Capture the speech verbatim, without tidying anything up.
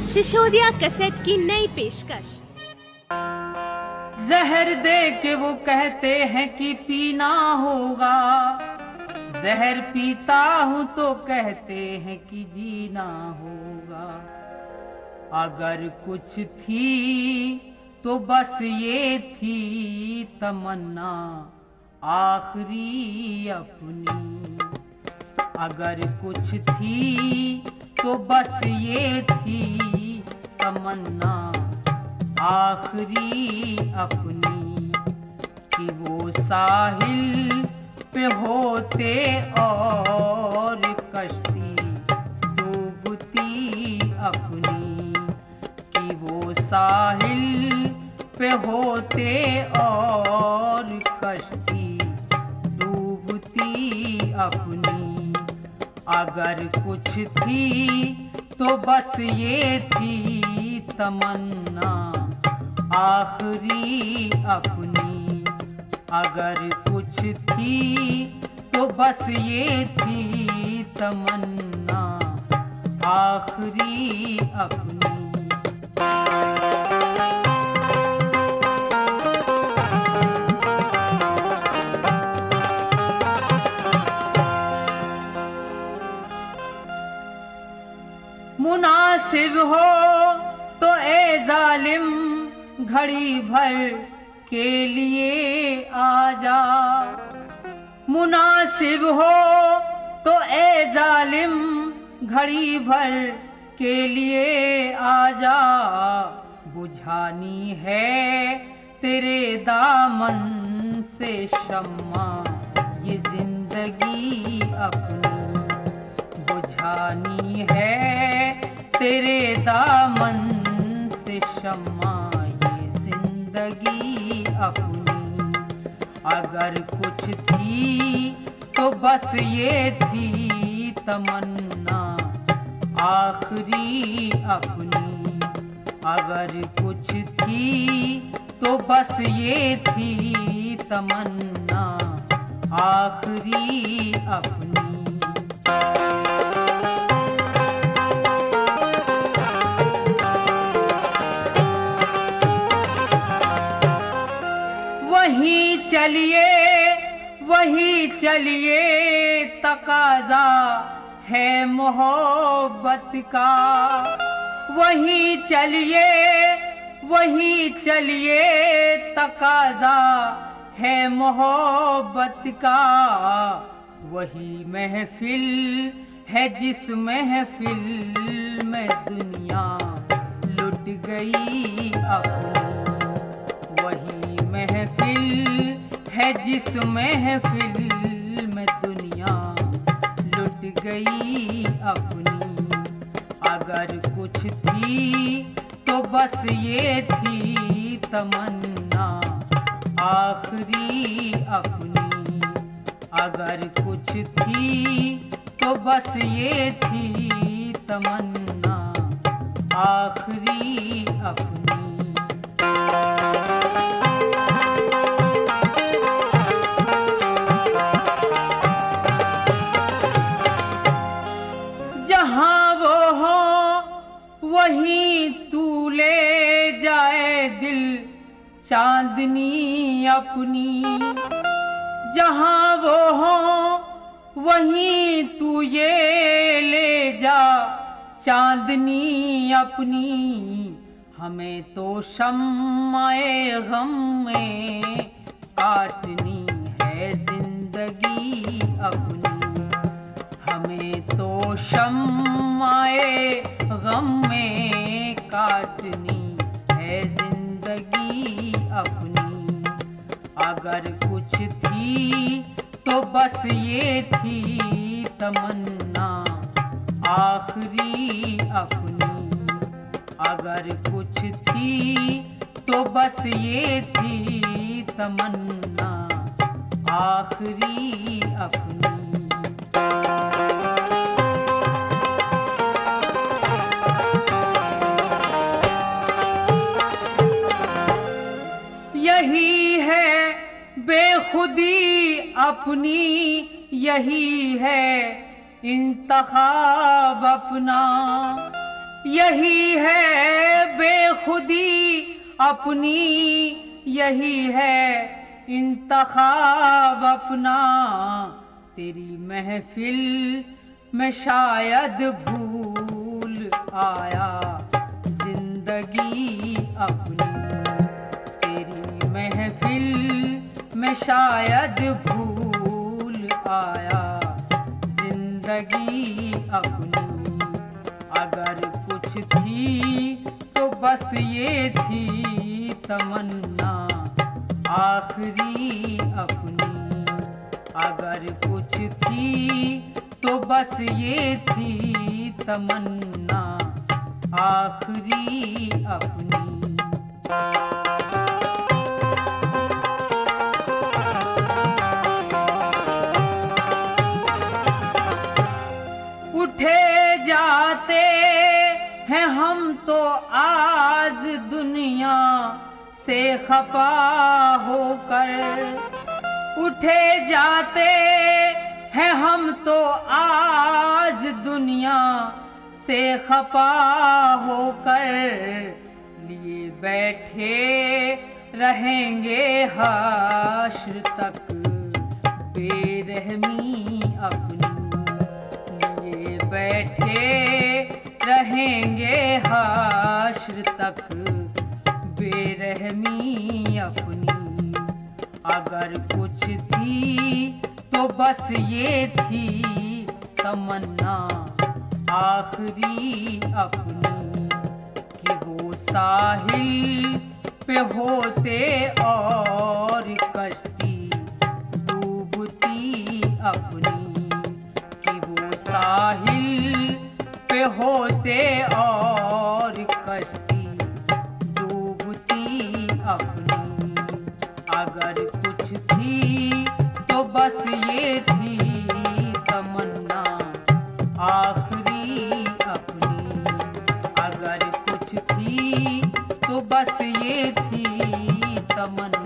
Sisodia cassette की नई पेशकश। जहर दे के वो कहते हैं कि पीना होगा, जहर पीता हूँ तो कहते हैं कि जीना होगा। अगर कुछ थी तो बस ये थी तमन्ना आखिरी अपनी। अगर कुछ थी तो बस ये थी तमन्ना आखिरी अपनी, कि वो साहिल पे होते और कश्ती डूबती अपनी, कि वो साहिल पे होते और कश्ती डूबती अपनी। अगर कुछ थी तो बस ये थी तमन्ना आखिरी अपनी। अगर कुछ थी तो बस ये थी तमन्ना आखिरी अपनी। मुनासिब हो तो ए जालिम घड़ी भर के लिए आजा, मुनासिब हो तो ए जालिम घड़ी भर के लिए आजा। बुझानी है तेरे दामन से शम्मा ये जिंदगी अपनी, बुझानी है तेरे दामन से शम्मा ये जिंदगी अपनी। अगर कुछ थी तो बस ये थी तमन्ना आखिरी अपनी। अगर कुछ थी तो बस ये थी तमन्ना आखिरी अपनी। वहीं चलिए वहीं चलिए तकाजा है मोहब्बत का, वहीं चलिए वहीं चलिए तकाजा है मोहब्बत का। वही महफिल है जिस महफिल में दुनिया लुट गई अपनी, वही महफिल है जिस महफिल में दुनिया लुट गई अपनी। अगर कुछ थी तो बस ये थी तमन्ना आखिरी अपनी। अगर कुछ थी तो बस ये थी तमन्ना आखिरी अपनी। जहाँ वो हो वहीं तू ले जाए दिल चांदनी अपनी, जहाँ वो हो वहीं तू ये ले जा चांदनी अपनी। हमें तो शम्माए गम में काटनी है जिंदगी अपनी, हमें तो शम्माए गम में काटनी है जिंदगी अपनी। अगर कुछ थी तो बस ये थी तमन्ना आखिरी अपनी। अगर कुछ थी तो बस ये थी तमन्ना आखिरी अपनी। यही है बेखुदी अपनी, यही है इंतखाब अपना, यही है बेखुदी अपनी, यही है इंतखाब अपना। तेरी महफिल में शायद भूल आया जिंदगी अपनी। तेरी महफिल में शायद भूल आया जिंदगी अपनी। अगर कुछ थी तो बस ये थी तमन्ना आखिरी अपनी। अगर कुछ थी तो बस ये थी तमन्ना आखिरी अपनी। उठे जाते हैं हम तो आज दुनिया से खफा होकर। उठे जाते हैं हम तो आज दुनिया से खफा होकर। लिए बैठे रहेंगे हश्र तक बेरहमी अपनी। लिए बैठे रहेंगे हश्र तक बेरहमी अपनी। अगर कुछ थी तो बस ये थी तमन्ना आखिरी अपनी। कि वो साहिल पे होते और कश्ती डूबती अपनी। कि वो साहिल पे होते और कश्ती डूबती अपनी। अगर कुछ थी तो बस ये थी तमन्ना आखिरी अपनी। अगर कुछ थी तो बस ये थी तमन्ना